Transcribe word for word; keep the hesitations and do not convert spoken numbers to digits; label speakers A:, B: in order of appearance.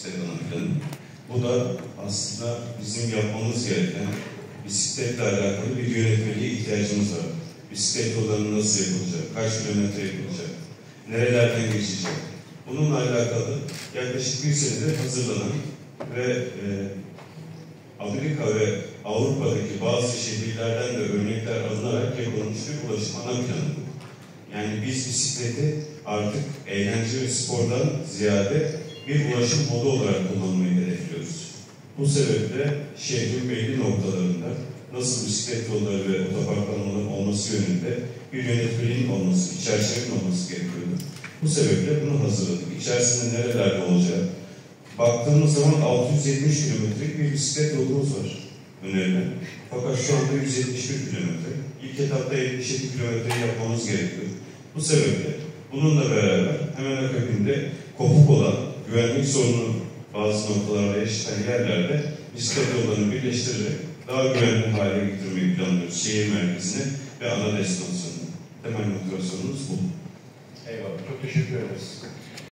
A: bisiklet ana planı. Bu da aslında bizim yapmamız gereken bisikletle alakalı bir yönetmeliğe ihtiyacımız var. Bisiklet yollarını nasıl yapılacak, kaç kilometre yapılacak, nerelerden geçecek. Bununla alakalı yaklaşık bir senedir hazırlanan ve e, Amerika ve Avrupa'daki bazı şehirlerden de örnekler alınarak yapılmış bir ulaşım ana planı. Yani biz bisikleti artık eğlence ve spordan ziyade bir ulaşım modu olarak kullanmayı hedefliyoruz. Bu sebeple şehrin belli noktalarında nasıl bisiklet yolları ve otoparkların olması yönünde bir yönetmeliğin olması, bir çerçevenin olması gerekiyordu. Bu sebeple bunu hazırladık. İçerisinde nerelerde olacak? Baktığımız zaman altı yüz yetmiş kilometrelik bir bisiklet yolumuz var önerilen. Fakat şu anda yüz yetmiş bir kilometre. İlk etapta yetmiş yedi kilometreyi yapmamız gerekiyor. Bu sebeple bununla beraber hemen akabinde kopuk olan güvenlik sorunu bazı noktalarda yaşayan yerlerde bisiklet yollarını birleştirerek daha güvenli hale getirmeyi planlıyoruz. Şehir merkezine ve ana destinasyonuna. Temel motivasyonumuz bu.
B: Eyvallah. Çok teşekkür ederiz.